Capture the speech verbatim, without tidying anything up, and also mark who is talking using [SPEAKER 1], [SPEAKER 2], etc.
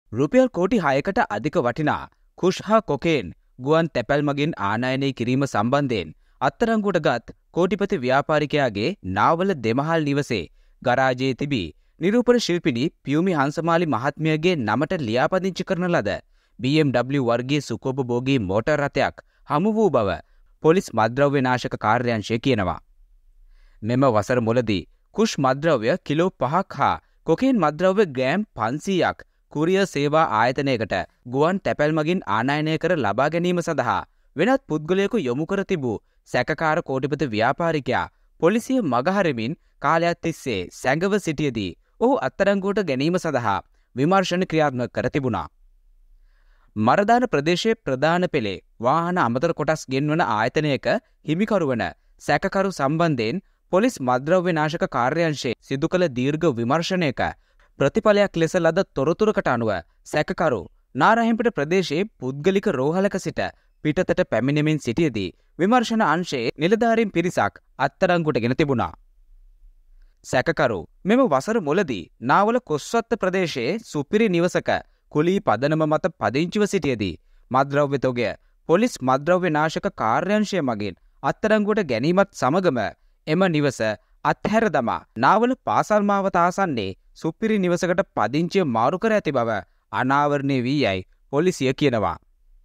[SPEAKER 1] රුපියල් කෝටි හයකට අධික වටිනා කුෂ් හා කොකේන් ගුවන් තැපැල් මගින් ආනයනය කිරීම සම්බන්ධයෙන් අත්අඩංගුවට ගත් කෝටිපති ව්‍යාපාරිකයාගේ නාවල දෙමහල් නිවසේ ගරාජයේ තිබී නිරූපණ ශිල්පිනී පියුමි හංසමාලි මහත්මියගේ නමට ලියාපදිංචි කරන ලද බී එම් ඩබ්ලිව් වර්ගයේ සුඛෝපභෝගී මෝටර් රථයක් හමු වූ බව පොලිස් මත්ද්‍රව්‍ය නාශක කාර්යාංශය කියනවා. මෙම වසර මුලදී කුෂ් මත්ද්‍රව්‍ය කිලෝ පහක් හා කොකේන් මත්ද්‍රව්‍ය ග්‍රෑම් පන්සීයක් කුරියර් සේවා ආයතනයකට ගුවන් තැපැල් මගින් ආනයනය කර ලබා ගැනීම සඳහා වෙනත් පුද්ගලයෙකු යොමු කර තිබූ සැකකාර කෝටිපති ව්‍යාපාරිකයා පොලිසිය මගහරමින් කාලයක් තිස්සේ සැඟව සිටියදී ඔහු අත්අඩංගුවට ගැනීම සඳහා විමර්ශන ක්‍රියාත්මක කර තිබුණා. මරදාන ප්‍රදේශයේ ප්‍රධාන පෙළේ වාහන අමතර කොටස් ගෙන්වන ආයතනයක හිමිකරු වන සැකකරු සම්බන්ධයෙන් පොලිස් මත්ද්‍රව්‍ය නාශක කාර්යාංශයේ සිදු කළ දීර්ඝ විමර්ශනයක ප්‍රතිඵලයක් ලෙස ලද තොරතුරකට අනුව සැකකරු නාරහෙම්පිට ප්‍රදේශයේ පුද්ගලික රෝහලක සිට පිටතට පැමිණෙමින් සිටියදී විමර්ශන අංශයේ නිලධාරීන් පිරිසක් අත්අඩංගුවට ගෙන තිබුණා. සැකකරු මෙම වසර මුලදී නාවල කොස්වත්ත ප්‍රදේශයේ සුපිරි නිවසක කුලී පදනම මත පදිංචිව සිටියදී මත්ද්‍රව්‍ය තොගය පොලිස් මත්ද්‍රව්‍ය නාශක කාර්යාංශය මගින් අත්අඩංගුවට ගැනීමත් සමගම එම නිවස අත්හැර දමා නාවල පාසල් මාවත ආසන්නයේ සුපිරි නිවසකට පදිංචිය මාරු කර ඇති බව අනාවරණය වී යයි පොලිසිය කියනවා.